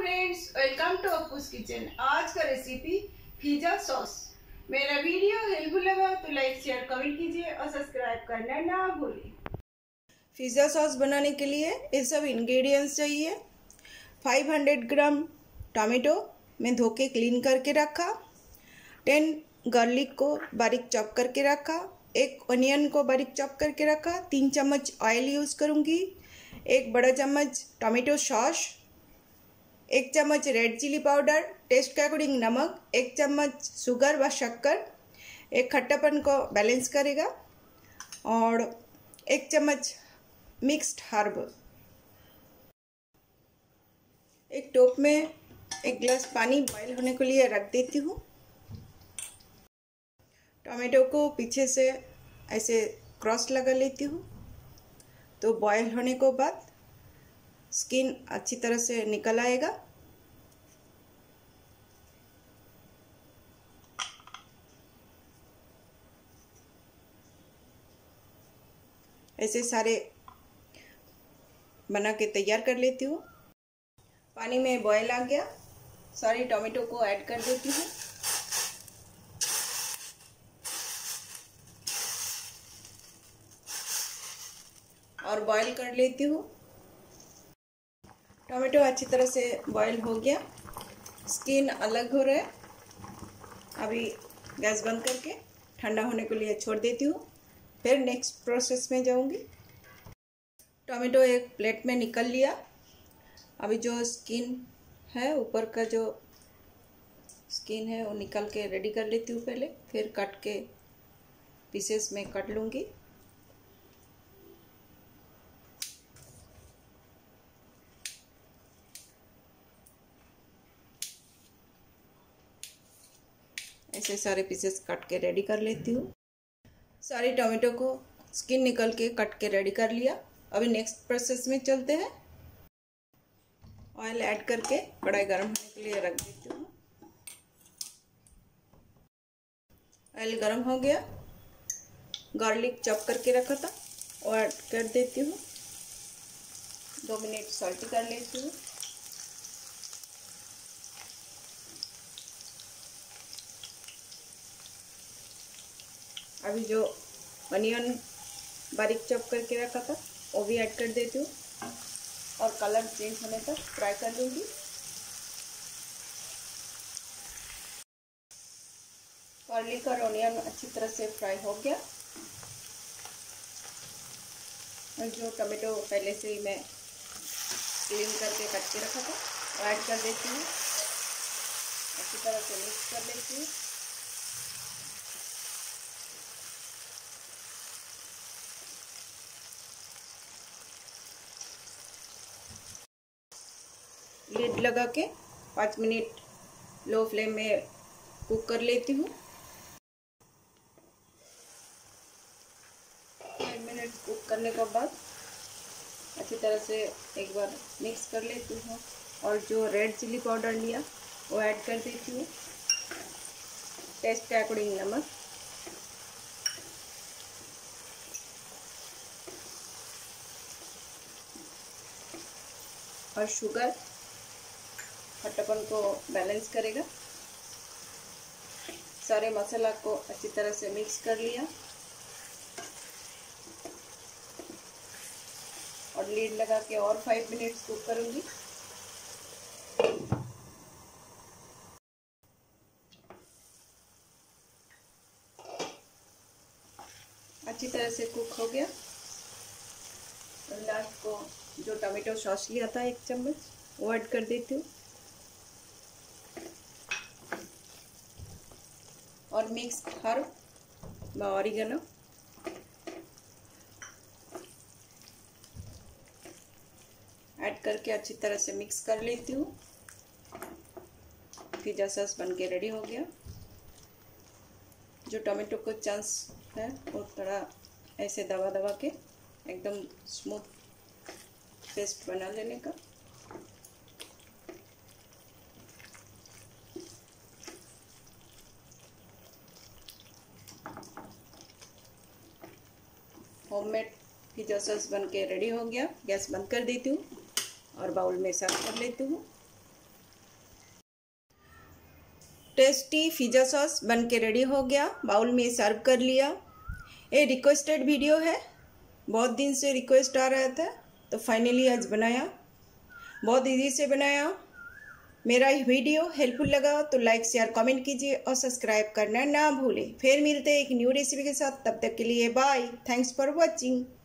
Friends, welcome to Appu's kitchen. आज का recipe pizza sauce. मेरा वीडियो हेल्पफुल लगा तो लाइक शेयर कमेंट कीजिए और सब्सक्राइब करना ना भूलिए। पिज़्ज़ा सॉस बनाने के लिए ये सब इंग्रेडिएंट्स चाहिए। 500 ग्राम टमाटो मैं धो के क्लीन करके रखा। 10 गार्लिक को बारीक चॉप करके रखा। 1 अनियन को बारीक चॉप करके रखा। 3 चम्मच ऑयल यूज़ करूँगी। 1 बड़ा चम्मच टमाटो सॉस, 1 चम्मच रेड चिली पाउडर, टेस्ट के अकॉर्डिंग नमक, 1 चम्मच शुगर व शक्कर, एक खट्टापन को बैलेंस करेगा, और 1 चम्मच मिक्स्ड हर्ब। एक टोप में 1 गिलास पानी बॉईल होने के लिए रख देती हूँ। टमाटो को पीछे से ऐसे क्रॉस लगा लेती हूँ तो बॉईल होने के बाद स्किन अच्छी तरह से निकल आएगा। ऐसे सारे बना के तैयार कर लेती हूँ। पानी में बॉईल आ गया, सारे टमाटो को ऐड कर देती हूँ। और बॉईल कर लेती हूँ। टमाटो अच्छी तरह से बॉईल हो गया, स्किन अलग हो रहा है। अभी गैस बंद करके ठंडा होने के लिए छोड़ देती हूँ, फिर नेक्स्ट प्रोसेस में जाऊँगी। टमाटो एक प्लेट में निकल लिया। अभी जो स्किन है, ऊपर का जो स्किन है वो निकल के रेडी कर लेती हूँ पहले, फिर कट के पीसेस में कट लूँगी। ऐसे सारे पीसेस कट के रेडी कर लेती हूँ। सारे टमाटो को स्किन निकल के कट के रेडी कर लिया। अभी नेक्स्ट प्रोसेस में चलते हैं। ऑयल ऐड करके कढ़ाई गर्म होने के लिए रख देती हूँ। ऑयल गर्म हो गया, गार्लिक चॉप करके रखा था वो ऐड कर देती हूँ। 2 मिनट सॉल्टी कर लेती हूँ। अभी जो अनियन बारीक चॉप करके रखा था वो भी ऐड कर देती हूँ और कलर चेंज होने तक फ्राई कर लूँगी। गार्लिक और अनियन अच्छी तरह से फ्राई हो गया। और जो टमाटो पहले से ही मैं क्लीन करके कट के रखा था वो ऐड कर देती हूँ। अच्छी तरह से मिक्स कर लेती हूँ। लिड लगा के 5 मिनट लो फ्लेम में कुक कर लेती हूँ। 5 मिनट कुक करने के बाद अच्छी तरह से एक बार मिक्स कर लेती हूँ और जो रेड चिली पाउडर लिया वो ऐड कर देती हूँ। टेस्ट के अकॉर्डिंग नमक, और शुगर खट्टापन को बैलेंस करेगा। सारे मसाला को अच्छी तरह से मिक्स कर लिया और लीड लगा के और 5 मिनट कुक करूँगी। अच्छी तरह से कुक हो गया। और लास्ट को जो टमाटो सॉस लिया था 1 चम्मच वो ऐड कर देती हूँ और मिक्स हर्ब व ऑरिगेनो ऐड करके अच्छी तरह से मिक्स कर लेती हूँ। पिज़्ज़ा सॉस बनके रेडी हो गया। जो टमाटो को चांस है वो थोड़ा ऐसे दबा दबा के एकदम स्मूथ पेस्ट बना लेने का। होममेड पिज़्ज़ा सॉस बनके रेडी हो गया। गैस बंद कर देती हूँ और बाउल में सर्व कर लेती हूँ। टेस्टी पिज़्ज़ा सॉस बन के रेडी हो गया। बाउल में सर्व कर लिया। ये रिक्वेस्टेड वीडियो है, बहुत दिन से रिक्वेस्ट आ रहा था तो फाइनली आज बनाया। बहुत इजी से बनाया। मेरा वीडियो हेल्पफुल लगा तो लाइक शेयर कमेंट कीजिए और सब्सक्राइब करना ना भूलें। फिर मिलते हैं एक न्यू रेसिपी के साथ। तब तक के लिए बाय। Thanks for watching.